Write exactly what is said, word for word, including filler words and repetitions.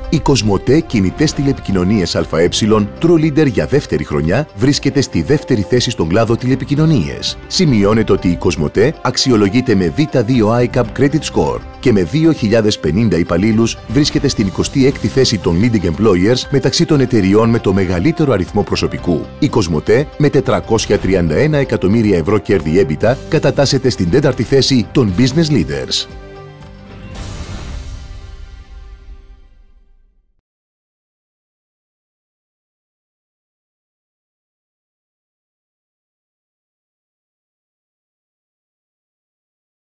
Η Κοσμοτέ Κινητές Τηλεπικοινωνίες ΑΕ, True Leader για δεύτερη χρονιά, βρίσκεται στη δεύτερη θέση στον κλάδο τηλεπικοινωνίες. Σημειώνεται ότι η Κοσμοτέ αξιολογείται με βι δύο άι καπ Credit Score και με δύο χιλιάδες πενήντα υπαλλήλους βρίσκεται στην εικοστή έκτη θέση των Leading Employers μεταξύ των εταιριών με το μεγαλύτερο αριθμό προσωπικού. Η Κοσμοτέ με τετρακόσια τριάντα ένα εκατομμύρια ευρώ κέρδη έμβιτα κατατάσσεται στην τέταρτη θέση των Business Leaders.